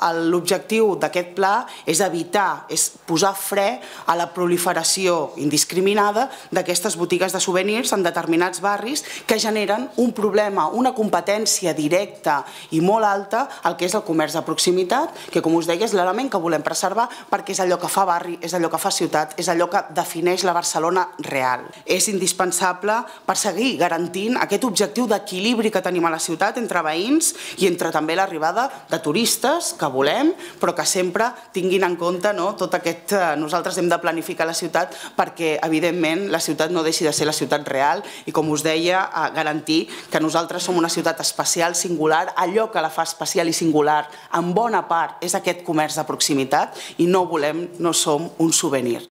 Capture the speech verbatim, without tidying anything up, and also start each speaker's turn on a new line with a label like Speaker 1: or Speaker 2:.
Speaker 1: l'objectiu d'aquest pla és evitar, és posar fre a la proliferació indiscriminada d'aquestes botigues de souvenirs en determinats barris que generen un problema, una competència directa i molt alta al que és el comerç de proximitat, que com us deia és l'element que volem preservar perquè és allò que fa barri, és allò que fa ciutat, és allò que defineix la Barcelona real. És indispensable per seguir garantint aquest objectiu d'equilibri que tenim a la ciutat entre veïns i entre també l'arribada de turistes que volem, però que sempre tinguin en compte tot aquest... Nosaltres hem de planificar la ciutat perquè, evidentment, la ciutat no deixi de ser la ciutat real i, com us deia, garantir que nosaltres som una ciutat especial, singular, allò que la fa especial i singular, en bona part, és aquest comerç de proximitat i no volem, no som un souvenir.